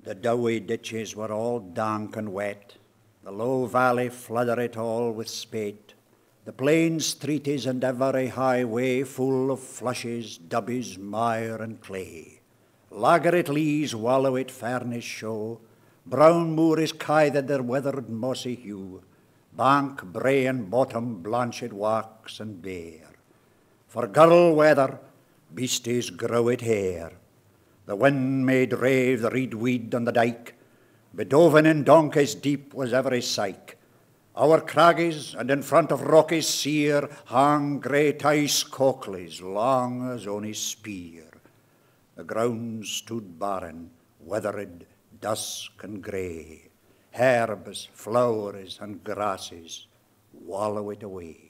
The dowy ditches were all dank and wet, the low valley flooded all with spate, the plains, treaties, and every highway full of flushes, dubbies, mire, and clay. Lageret leas wallow it fairness show, brown moors kithed their weathered mossy hue, bank, brae, and bottom blanched wax and bare. For gurl weather, beasties grow it hair. The wind made rave the reed weed on the dyke, bedoven in donkeys deep was every syke. Our craggies and in front of rockies sere hang great ice cockleys long as ony spear. The ground stood barren, withered, dusk and grey. Herbs, flowers, and grasses wallow it away.